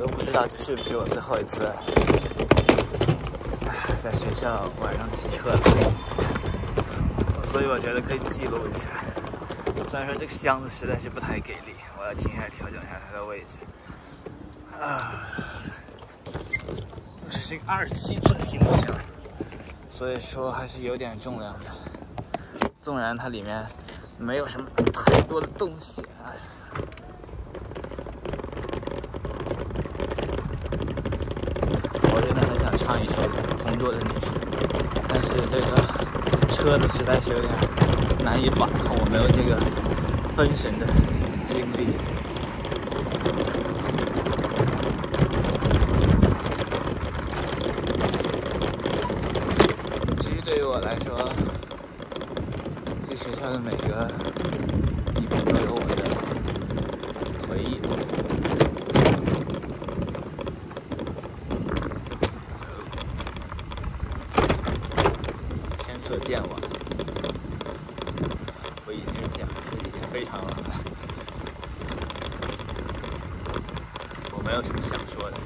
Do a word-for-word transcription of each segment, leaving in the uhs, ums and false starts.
都不知道这是不是我最后一次在学校晚上骑车了，所以我觉得可以记录一下。虽然说这个箱子实在是不太给力，我要停下来调整一下它的位置。啊，这是一个二十七寸行李箱，所以说还是有点重量的。纵然它里面没有什么太多的东西，哎。我真的很想唱一首《同桌的你》，但是这个车子实在是有点难以把控，我没有这个分神的精力。其实对于我来说，这学校的每个一步都有我的回忆。天色渐晚，我已经是讲的已经非常晚了，我没有什么想说的。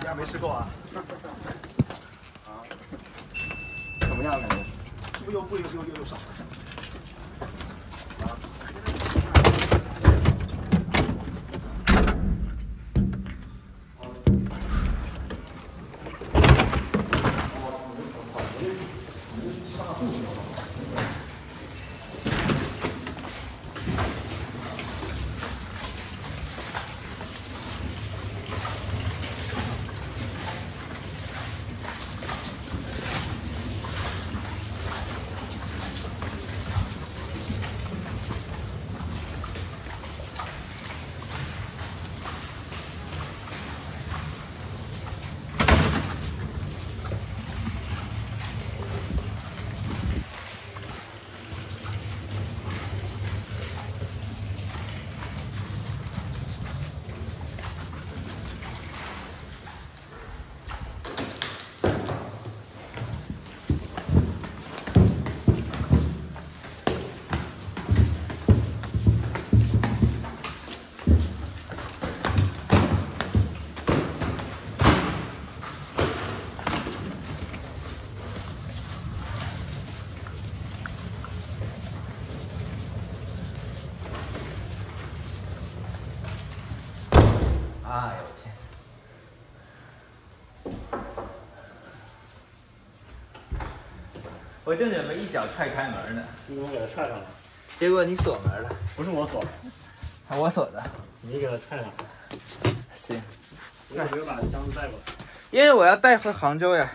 家没吃够啊？啊？怎么样感觉？是不是又贵又又又又少？啊？ 哎呦我天！我正准备一脚踹开门呢， 你怎么给他踹上了？ 结果你锁门了。 不是我锁， 我锁的。 你给他踹上了。 行， 我有没有把箱子带过来？ 因为我要带回杭州呀。